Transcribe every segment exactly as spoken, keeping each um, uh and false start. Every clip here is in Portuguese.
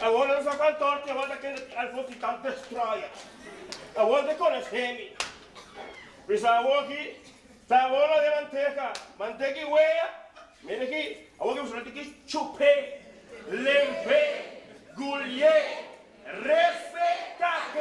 Agora não só cantor, que agora que Alfonso está destroia. Agora conhece-me. Precisa aqui, tá bola de manteca, manteca e hueia. Mira aqui, agora que você tem que chupar, limper, gulher, refecar.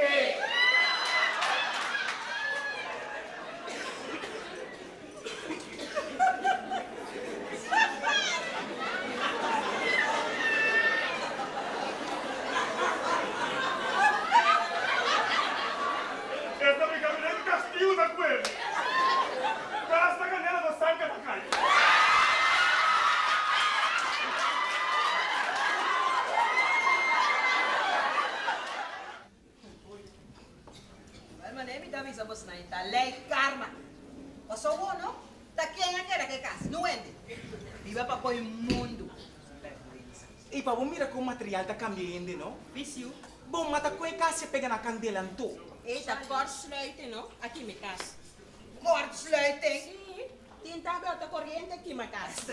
Lei karma. Passou o ano? Tá quem é que era que casa? Não ende. Viva para pôr o mundo. E para mira como o material está cambiando, não? Vício. Bom, mas tá com a casa pega na candela, não? Eita, kortsluiten, não? Aqui me casa. Kortsluiten? Sim. Tem também outra corrente aqui me casa.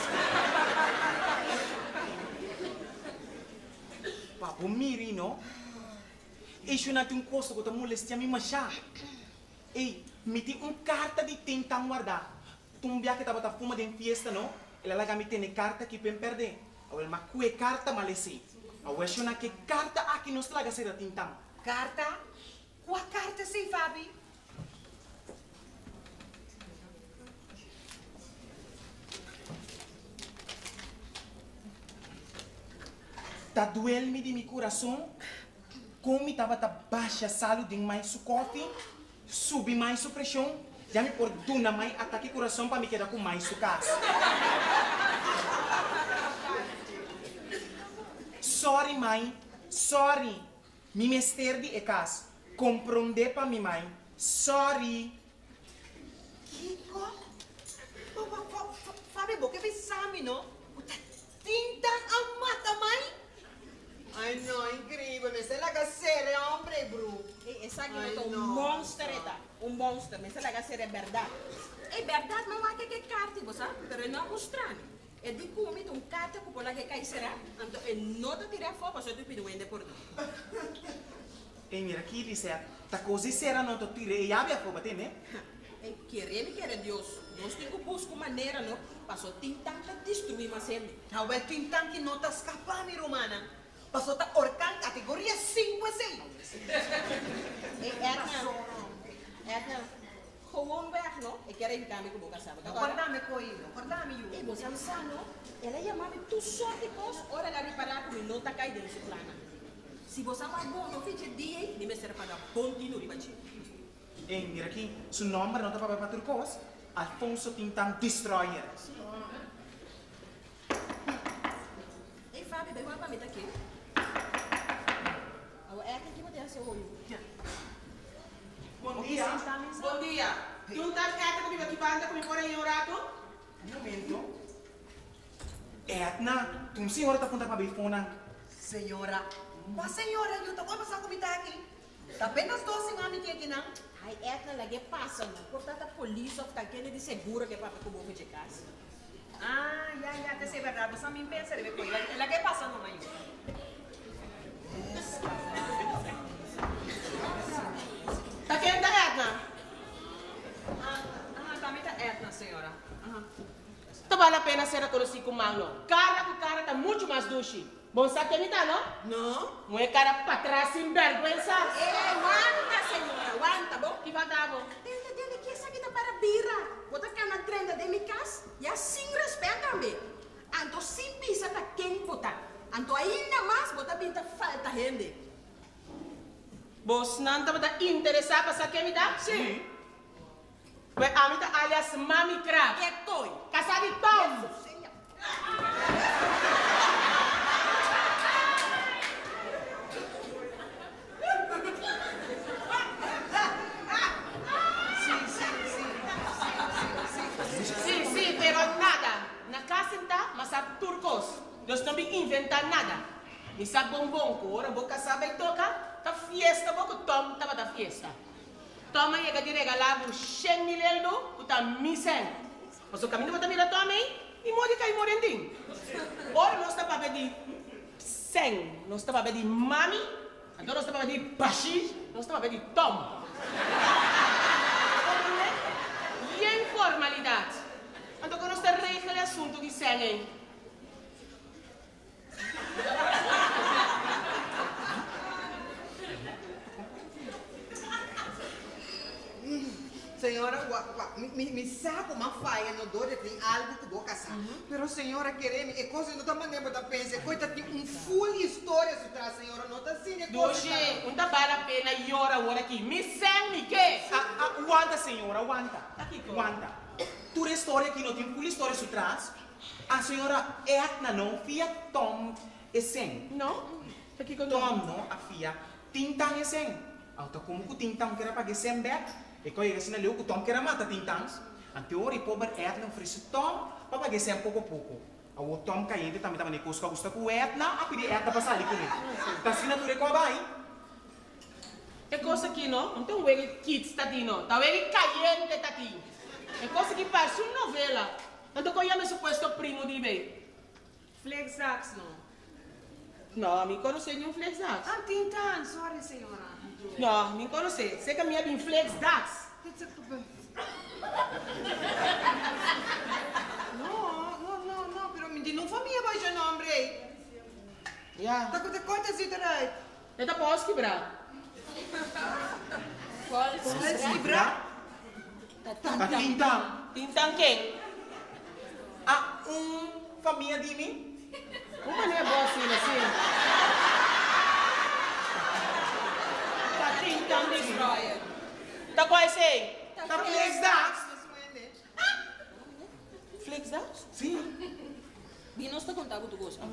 Papo, miri, não? Isso não tem um custo que eu estou molestando a minha chá. Ei, me tem uma carta de tinta guardar. Tu um dia que estava fumando em festa, não? Ela lá me tem carta que pem perder. Agora, mas que carta malesi? Agora, eu não que carta aqui não se laga ser a tinta. Carta? Qual carta sim, Fabi? Tá doendo-me de meu coração. Como estava tá baixa saúde de mais o coffee. Subi mais a pressão, já me perdona mais ataque coração para me quedar com mais o caso. Sorry, mãe, sorry. Me mester de caso. Compreender para mim, mãe. Sorry. Kiko? Fábio, você vê sabe, não? Tinta a mata, mãe? Ai, não, incrível, mas ela é sério, homem, bro. Essa aqui é um monstro, um monstro, mas ela é verdade. É verdade, não há que que carta, você, mas não é estranho. É de como um carta que pode que cair será, então é não te tirar fogo, só tu pediu ainda por tu. E mira, aqui diz, tá coisa será não te tirei, e abre a fogo, tem, né? Querer me querer Deus, Deus tem que buscar maneira, não? Passou tintan que destruir mas ele. Não, é tintan que não tá escapando, minha irmã. Passou tá orcando categoria cinco e seis. Edna, Edna, gewoon weg, não? Eu quero ir também com o boca sabe. Acordame com ele, acordame eu. E você não sabe, não? Ela chamava tu sorte cos, ora ela reparar que não tá caindo nesse plano. Se você vai bom, não fique dia, nem me serve para bom de noite, mas. Ei, mira aqui, seu nome não tá para para turcos. Alfonso Tintan Destroyer. Ei, Fábio, vem para mim daqui. É aqui que vou ter seu olho. Bom dia. Bom dia. Tu não estás quieta comigo aqui para andar comigo por aí um rato? Um momento. Edna, tu senhora tá apontando para a bifona. Senhora, mas senhora, eu tô passando comida aqui. Tá apenas doze anos aqui, não? Ai, Edna, lá que passa, não. Portanto, a polícia fica aquele de seguro que é para o povo de casa. Ah, já, já, que é verdade. Você me pensa, ele vai coisa. Ela que passa no meio. Tá querendo da Edna? Ah, ah, também tá Edna, senhora. Uhum. Então vale a pena ser conhecido como Magno. Cara com cara tá muito mais doce. Bom, sabe que me tá, não? Não. Não é cara para trás sem vergonha. É, aguanta, senhora, aguanta, bom? Que vai dar, bom? Dele, dele, que essa aqui tá para bira. Bota cá na trenda de minha casa e assim respeita também. Então, se pisa tá quem botar. Então, ainda mais, bota pinta falta gente. Você não está interessado para saber que me dá? Sim. Mas a mim tá alias Mami Crab. Que coi? Casado de Tom. Sim, sim, pero nada. Na casa está, mas sabe turcos. Nós não vamos inventar nada. Me sabe bombom, que ora boca sabe toca. Tá fiesta, boca Tom estava da fiesta. Toma chega de regalar um cem mil euros, que tá missendo. Mas o caminho vai mirar Tom aí, e morre cai morendinho. Ora nós está para pedir Sen, nós estamos de mami, então nós estamos de bashi, nós estamos de tom. E a informalidade. Então nós estamos regelando o assunto de Sen, hein? Senhora, me, me sabe uma faia no dor de tem algo que vou casar. Pero senhora querer me, é coisa não tá maneira da pensa, coisa tem um full história se traz, senhora, não tá assim, é coisa. Doje, não tá vale a pena ir hora hora aqui. Me sem me que? Aguanta, senhora, aguanta. Aguanta. Tua história aqui não tem full história se traz. A senhora Edna não, fia Tom e Sen. Não? Aqui com Tom não, a fia Tintang e Sen. Auto como que Tintang quer pagar Sen back? E quando ele assina leu que Tom quer matar Tintangs, a teoria pobre Edna oferece Tom para pagar Sen pouco a pouco. O Tom caindo também também nem custa custa com Edna, a pedir Edna para sair com ele. Tá assinatura com a vai? É coisa aqui não, não tem um ele kids tá aqui não, tá ele caindo tá aqui. É coisa que parece uma novela. Então qual é o suposto primo de bem? Flexax, não. Não, me conhece nenhum Flexax. Ah, Tintan, sorry, senhora. Não, me conhece. Sei que a minha é bem Flexax. Não, não, não, não, pero me não família vai já não, homem. Já. Tá com te conta assim, daí. Eu tá posso quebrar. Qual? Let's quebrar. A Tintang. Tintang quem? A um família de mim. Uma não é boa assim, assim. Tá Tintang Destroyer. Tá qual é esse aí? Tá Flexax. Flexax? Sim. E nós está contando tu gosto.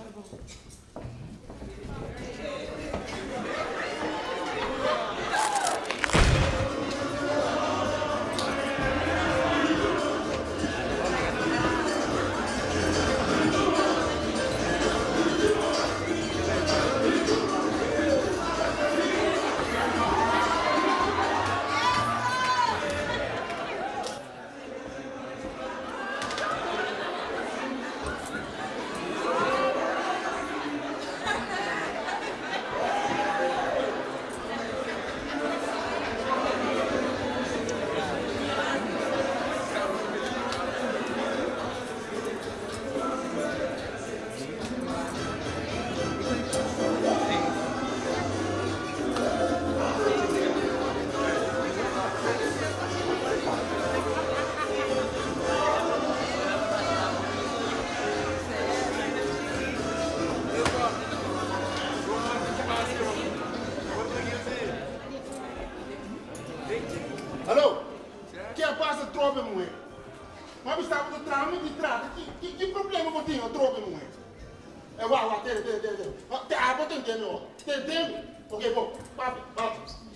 Alô? Que a passa trobe moe? Mas estava do trama de trata. Que que problema que tinha trobe moe? É uau, uau, tere, tere, tere, tere. Te abo tem que não. Tem tem. Ok, bom. Papi, papi.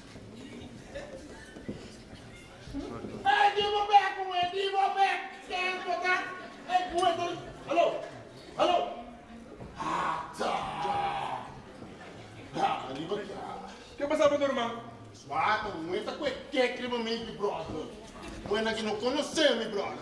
Ei, divo back moe, divo back. Quem tocar? Ei, moe, alô? Alô? Ah, tá. Ah, divo aqui. Que passa, meu irmão? Suata, moe, tá com que é crime me brother. Moe na que não conhece me brother.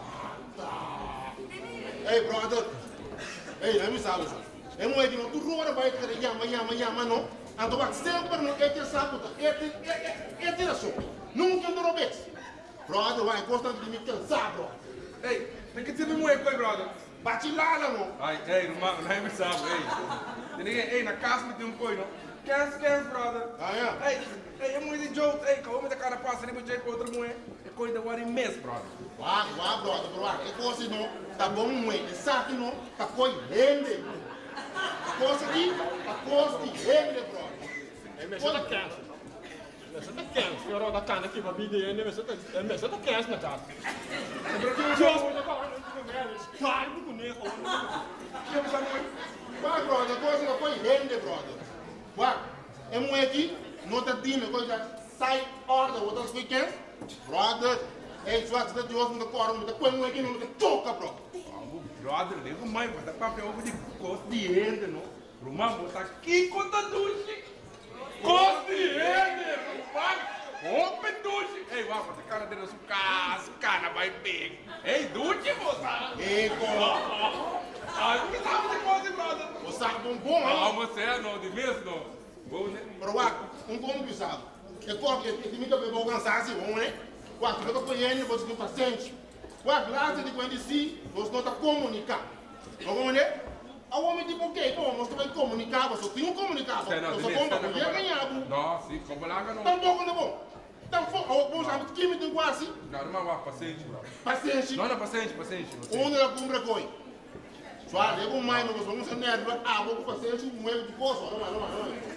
Ei, brother. Ei, não me sabe, sabe? É moe que não tu rua vai ter yama, yama, yama, não. Ando vai sempre no é que sabe, é que é que é só. Nunca ando robes. Brother, vai gostar de me cansar, bro. Ei, mas que tipo de moe foi, brother? Bate lá, não. Ai, ei, irmão, não é me sabe, ei. Tem ninguém, ei, na casa me tem um coi, não? Quer, quer, brother? Ah, é? Ei, ei, é moe de joke, ei, que o homem da cara passa, nem me jeito para outra moe. É coi da wari mês, brother. Vá, vá, brother, brother. É coisa não. Tá bom, moe. É sabe não. Tá coi rende. A coisa aqui, a coisa de rende, brother. É mesmo da cansa. Mesmo da cansa. Eu rodo a cana aqui para vida e mesmo da é mesmo da cansa na casa. É para que eu jogo de falar com ele. Claro que com ele. Que eu chamo. Vá, brother, a coisa não foi rende, brother. Vá. É moe aqui, não tá dino, coisa sai order outras weekends. Brother, ei, só se de hoje não corre, não tá com moe aqui não tá toca, bro. Brother, digo, mãe, mas dá papel ovo de costo de rende, não? Rumão, botar aqui conta duche. Costo de rende, rumão. Open duche. Ei, uau, mas a cara dele é sua casa, cara, vai bem. Ei, duche, moça. Ei, bro. Ah, o que sabe de coisa, brother? Você sabe bombom, Ah, mas é, não, de vez não. Pero wak, um como pisado. É corpo, é que me deu bom cansar se bom, né? Wak, tu tá conhecendo, você tem paciente. Wak, lá você tem que si, você não tá comunicar. Não como né? A homem tipo o quê? Bom, você vai comunicar, você tem um comunicar. Você Não, bom para mulher ganhar. Não, sim, como lá não. Tampouco não bom. Tampouco, bom, sabe que me tem quase? Não, não é paciente, bro. Paciente? Não, não, paciente, paciente. Onde ela cumpre coi? Só eu com mais, mas vamos ser nervoso. Ah, vou com paciente, moedo de coisa, não é, não é, não é.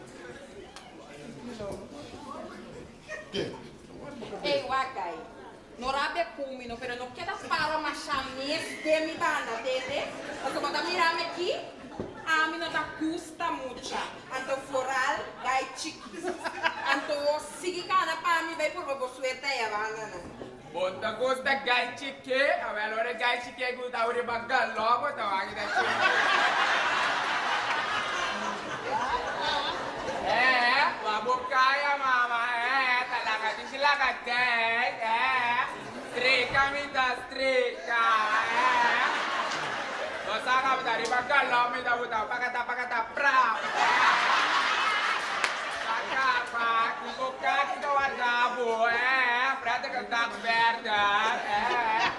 Ei, Wakai, não rabe cumino, pero não queda para machar mesmo de mi banda, entende? Você pode mirar aqui, a mim não custa muito. Então, floral, gai chiquis. Então, siga cana para mim, vai por favor, sueta e a banda. Bota gosta gai chique, a valor gai chique gusta uri bagal logo, tá aqui da É, a bocaia mama, é, tá lá, tá de lá, tá, é, trica, me dá trica, é. Você acaba de arribar, calma, me dá o tal, pacata, pacata, pra. Pacata, que boca que dá o argabo, é, prata que tá aberta, é.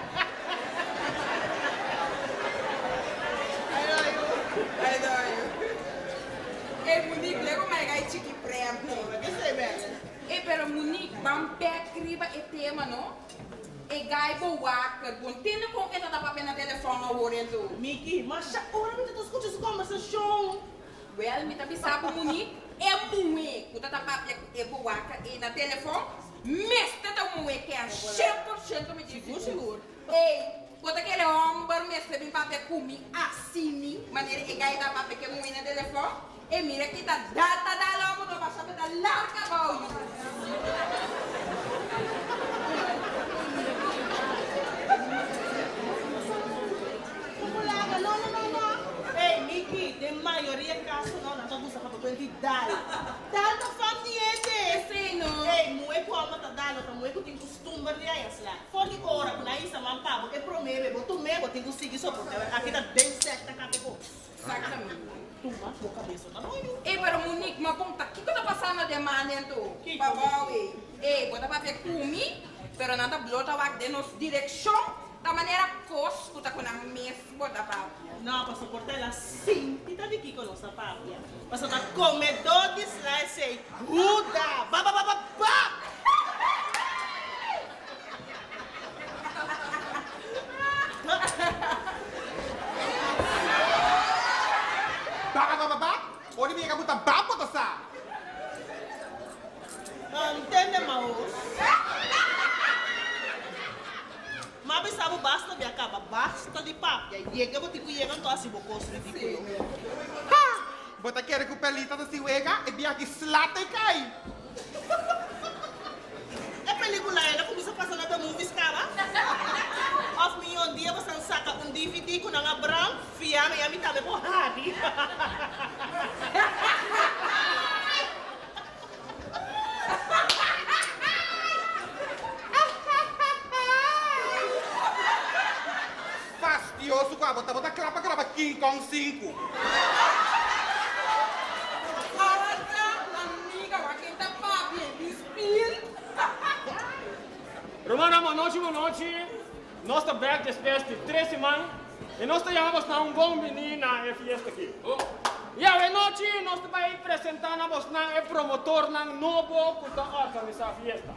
Ai, dói. Ei, Monique, lego mais gai chique prempo. Que sei, velho? Ei, pero Monique, vamos pé criba e tema, não? E gai boaca, bom, tendo com que tá papel na telefone ao orento. Miki, mas agora me tá escutando essa conversação. Well, me tá pensando, Monique, é muito, tá papel e boaca e na telefone, mestre tá muito que é cem por cento me diz. Seguro, seguro. Ei, bota aquele homem, mestre bem papel comigo assim, maneira e gai da papel que é muito na telefone. E mira que tá data da logo, não vai saber da larga boa. Não, não, não, não. Ei, Miki, de maioria caso não, não estou buscando para quantidade. Dá não faz dieta. Sei não. Ei, moe com a mata dá, não moe com tem costume de aí, assim lá. Fora de hora, com aí sama pabo, é promete, boto mesmo, tem que seguir só porque aqui tá bem certo, tá cá, Exatamente. Tu mas boa cabeça, tá bom? Ei, pero Monique, mas como tá, o que que tá passando de manento? Que Babau, ei. Ei, bota pra ver comigo, pero nada blota o de nos direção, da maneira cos, que tá com a mesma bota pra. Não, para suportar ela sim, e tá de aqui com a nossa pápia. Para tá comedor de slice aí, ruda, ba, ba, ba, ba, ba. Baka ba ba ba? Odi mi kabuta bapo to sa. Entende, Maus? Mas sabe, basta de acaba, basta de papo. E aí, eu vou ter que ir então assim, vou construir ridículo. Ha! Bota quer que o pelita do siwega e bia que slata e cai. É película, ela começa a passar na movies, cara. Of me um dia você saca um D V D com a Abraham, fiame e a mitad de porradi. Fastioso com a bota, bota clapa, clapa, King Kong cinco. Amiga, aqui tá papo, espírito. Romana, boa noite, boa noite. Nós estamos back depois de três semanas e nós estamos na um bom menino na fiesta aqui. E a noite nós estamos apresentando o promotor na novo que está organizando a fiesta.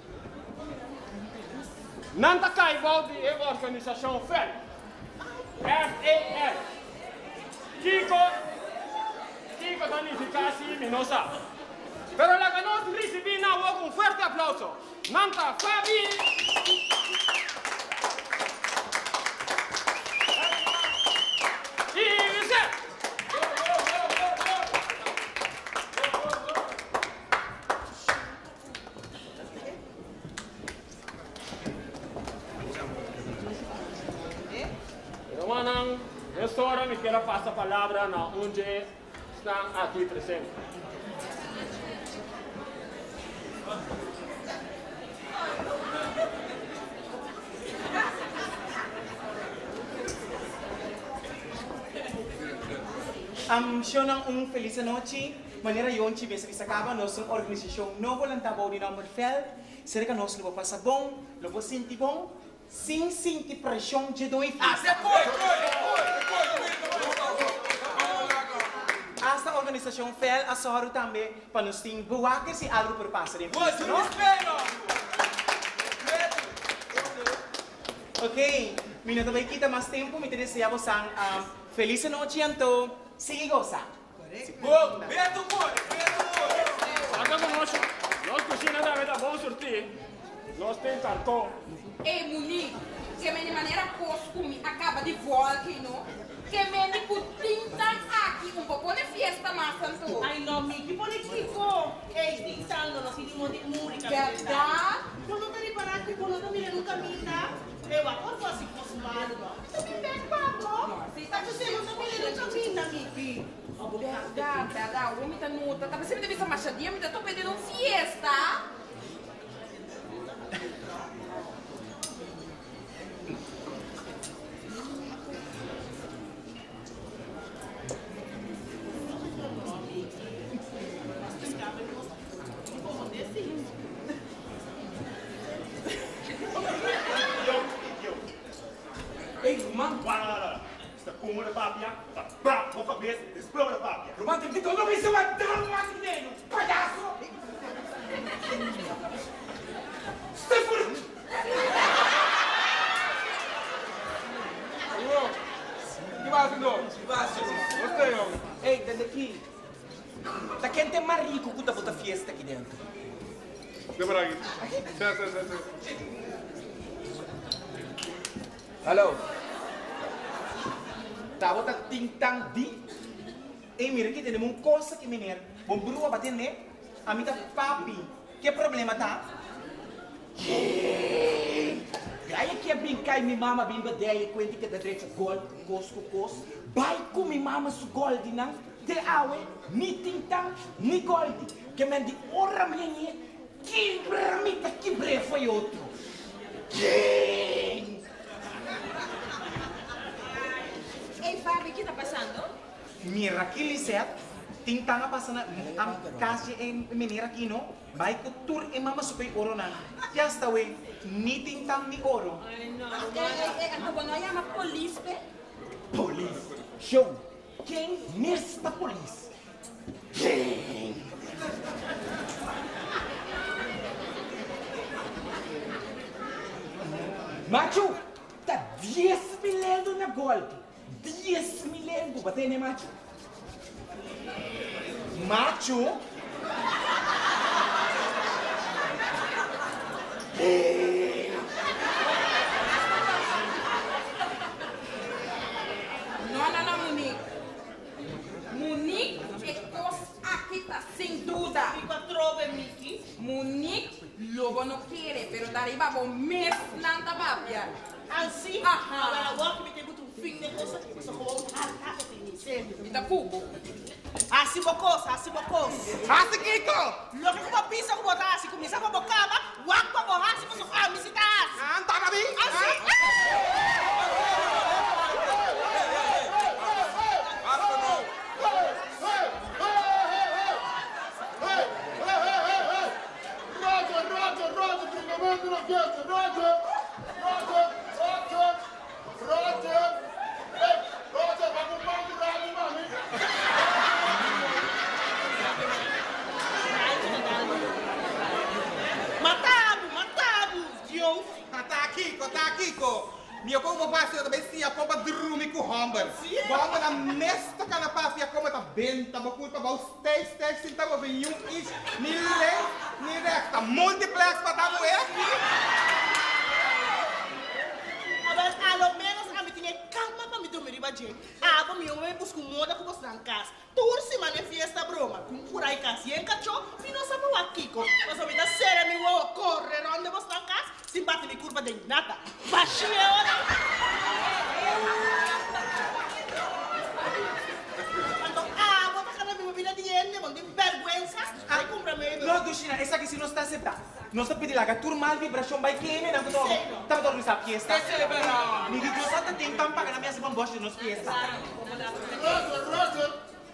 Nanta Caibaldi é a organização F E L. F A L. Kiko, Kiko significa assim, não sabe. Pero la que nós recebemos com um forte aplauso. Nanta Fabi. Romanang, nesta hora me quero passar a palavra na onde estão aqui presentes. Um, show ng um feliz noche. Maneira yonchi besa que se acaba nós uma organização não voluntária de nome Fel. Será que nós logo passa bom, logo sentir bom, sem sentir pressão de dois. Ah, depois, Esta organização Fel a sorro também para nós ter boa que se algo por passar em você não espera. Ok, minuto vai kita mais tempo, me deseja você um feliz noite então, siga gozar. Bom, Beto More, Beto More. Acá con nós, nós cozinha da vida bom sortir. Nós tem cartão. Ei, Monique, que me de maneira costume acaba de voar aqui, não? Que me de com tinta aqui, um pouco de fiesta mais tanto. Ai, não, Miki, põe Kiko. Ei, tintando, nós tínhamos de música. Verdade? Eu não estou reparando que quando eu miro no caminho, eu acordo assim, posso mal, não? Que bem, Pablo. Está dizendo, não miro no caminho, Miki. Verdade, verdade. O homem tá nuta. Tá sempre de vista machadinha, me tô pedindo um fiesta. Ei, man, para, está com uma papia, tá bravo, vou cabeça, explode a papia. Roman, tem que todo mundo se matar no acidente, palhaço. Stefan! Que vai ser não? Que vai ser? Gostei, homem. Ei, desde aqui. Tá quem tem mais rico que tá botando fiesta aqui dentro? Lembra aqui? Sim, sim, sim. Alô? Tá botando tintang di? E mira aqui, temos uma coisa que menina, bom brua bater né? A mim tá papi. Que problema tá? Gaya que é brincar e me mama bimba ideia com que da direita gol, cosco, cos. Vai com me mama su gol de não? De awe, ni tintang, ni gol de. Que me de ora minha, que bramita que bre foi outro. Ei, Fábio, o que tá passando? Mira aqui, Lisette, tintanga passando a casa em menina aqui, não? Vai com tur e mama super oro na. Já está, ué, ni tintang ni oro. Ei, ei, ei, então não chama polícia, pe? Polícia. Show. Quem nesta polícia? Quem? Macho, tá dez milhões na gold. dez milhões, bater né, macho? Macho? Não, não, não, Monique. Monique é coisa aqui tá sem dúvida. Fica trove, Miki. Monique, logo não quer, pero dariba bom mês não tá babia. Assim, Aham. agora agora que me tem muito fim de coisa, você coloca um carro de mim, sempre. Tá cubo. Assim, bocosa, assim, bocosa. Assim, Kiko! Logo que uma pizza que botar assim, começar a bocaba, guapo pra borrar, se você for me citar. Ah, tá na mim? Assim. Roger, Roger, Roger, treinamento na fiesta, Roger! Roger, Roger, Roger! Ei, Roger, vai com o pau do rabo, mami! Matado, matado, Deus. Tá, Kiko, tá, Kiko. Mio como passo eu também sim a pompa drumi com Humber. Vamos na nesta cara passo e a como tá bem, tá bom, culpa bom, stay, stay, sim, tá bom, vem um is, ni le, ni recta, multiplex para tá bom, é aqui. Agora, ao menos, a mim tinha calma para me dormir, gente. Ah, para mim, eu me busco moda com você na casa. Toda semana é fiesta broma. Com por aí, casa. E em cachorro, me não sabe o Kiko. Mas a mim tá séria, me vou correr onde você na casa, sem bater me curva de nada. Baixinha, olha. Então, ah, vou tacar na minha vida de gente, não tem vergonha. Ai, compra meio. Não, Dushina, essa aqui se não está aceptada. Não está pedindo lá, que tur mal vibração vai queimar, não estou. Estava dormindo essa fiesta. Me diz, eu só tenho tempo para pagar na minha segunda bosta de nossa fiesta. Roger, Roger,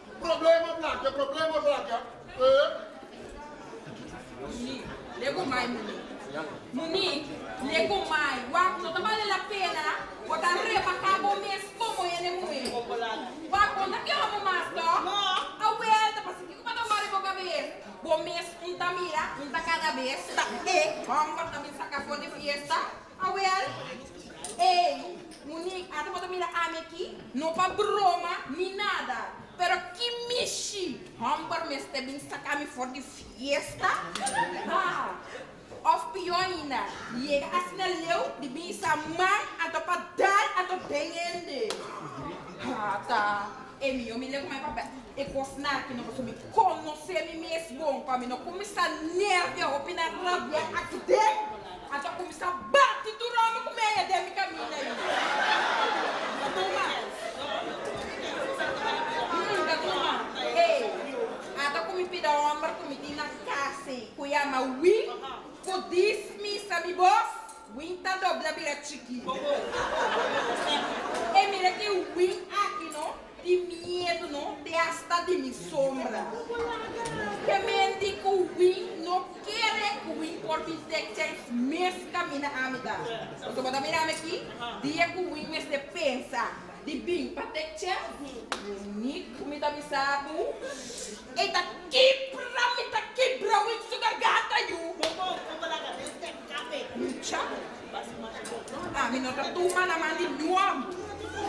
sabe esta é homem também saca fora de fiesta. Ah, well. Ei, Monique, até quando mira a aqui, não para broma, nem nada. Pero que michi, homem me está bem sacar me fora de fiesta. Ah, of pior ainda, chega assim na leu de bem essa mãe, até para dar, até bem Ah, tá. E meu, me lembro mais papel. E cosnar que não posso me conhecer me mesmo, para mim não começar a nervia, opinar rabia aqui dentro. Até começar a bater do ramo com meia de minha caminho aí. Hum, tá toma. Ei, até como me pede a homem que me tem na casa, que chama Win, que diz-me, sabe, boss? Win tá dobra bila chiqui. E mira que o Win aqui, não? De medo, não? De hasta de minha sombra. Que me indica o Win, não quer que o Win por me deixar mesmo caminhar a amida. Então, quando eu mirar aqui, dia que o Win me pensa de bem para deixar, Nico me dá me sabe, e tá quebra, me tá quebra, o Win se gargata, eu. Tchau. Ah, me não tá tomando na mão de novo.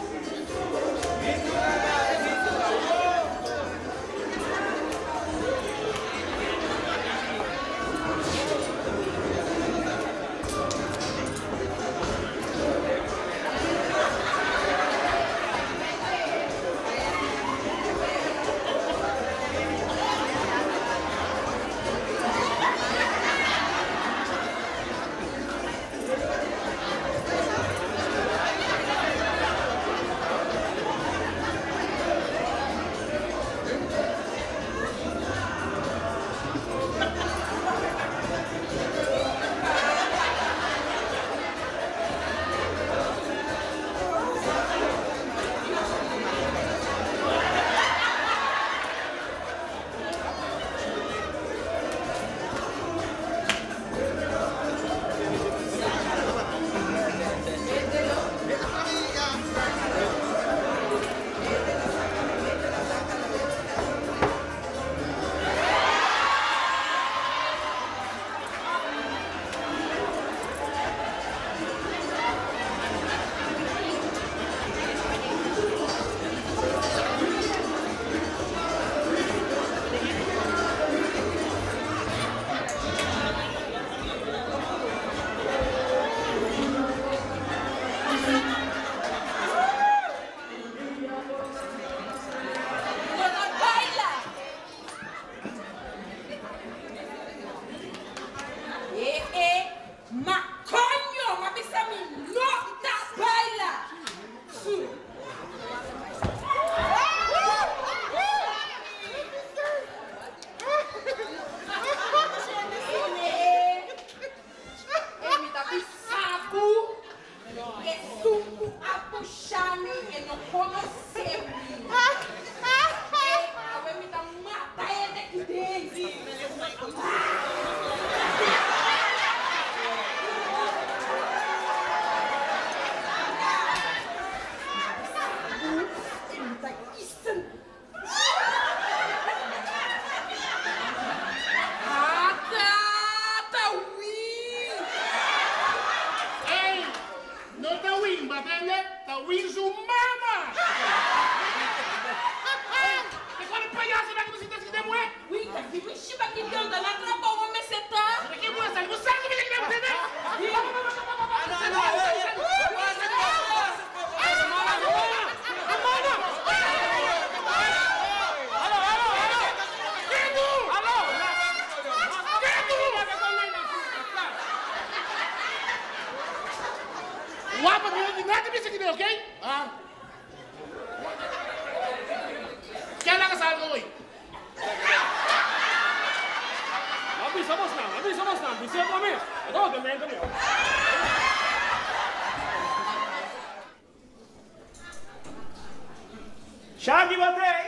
Shaggy Batei!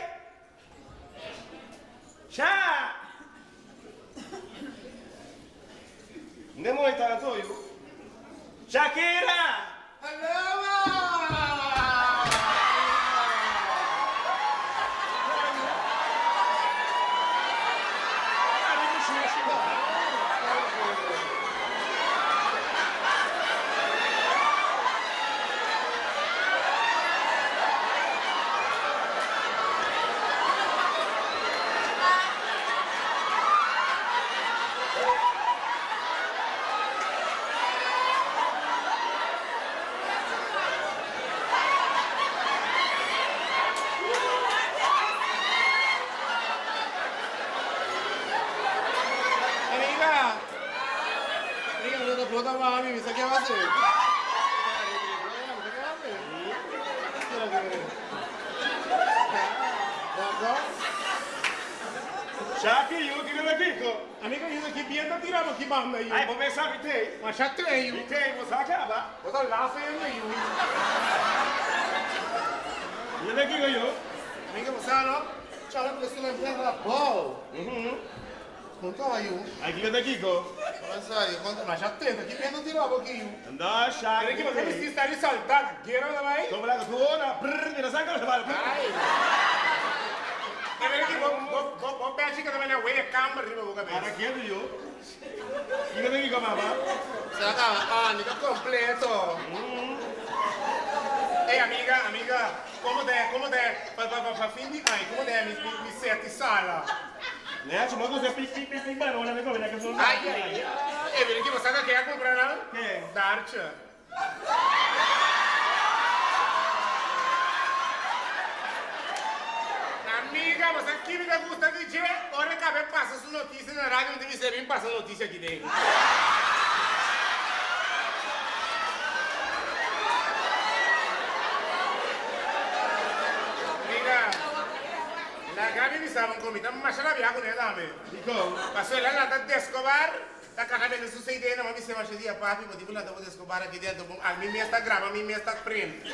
Shag! Nemo ita to you. Shakira! casa. Já que eu que não digo. Amiga, isso aqui bem tá tirando aqui banda aí. Ai, vou pensar que tem. Mas já tenho. E tem, você acaba. Bota lá fazendo aí. E eu daqui eu. Amiga, você não? Tchau, eu preciso lembrar da bol. Uhum. Conta aí. Aqui eu daqui go. Mas aí, conta, mas já tem, aqui bem não tirou um pouquinho. Anda, chá. Quer que você precisa estar ali saltando? Quero também? Toma lá, tu ora, brrr, mira, saca, você vai. Ai. Quer ver aqui, vou vou vou pegar a chica também na ué, câmera, riba boca bem. Para aqui é eu. E eu daqui go, mamá. Será que a amiga completo? Ei, amiga, amiga, como é, como é, para para para fim de ai, como é, me me sete sala. Né, chama você pic pic pic barona, né, como é que eu Ai, ai. É, vem aqui, você quer comprar não? Que? Darcha. Amiga, você que me gusta de dizer, ora que vai passar sua notícia na rádio, não deve ser bem passar notícia aqui dentro. La Gabi mi sabe un comita, ma ce l'abbiamo con dame. Dico. Passò là la tante Escobar, la cagata che su sei dentro, ma mi sembra che dia papi, ma tipo la devo Escobar aqui dentro, a mim me sta grava, a mim me sta print.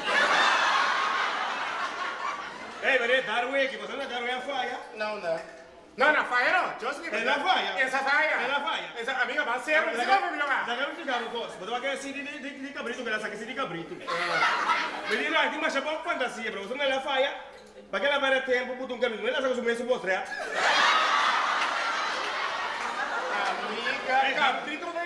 Ei, vedi, Darwin, che você não quer a faia? Não, não. Não, na faia não. Just É na faia? Essa faia. É na faia. Essa amiga, vai ser, você vai me jogar. Já quero ficar no costo. Você vai querer assim de de cabrito, que ela sabe de cabrito. Vedi, não, tem mais chapéu fantasia, bro. Você não é na faia? Para que ela vai ter tempo para um caminho, ela sabe o mesmo mostrar. Amiga, cabrito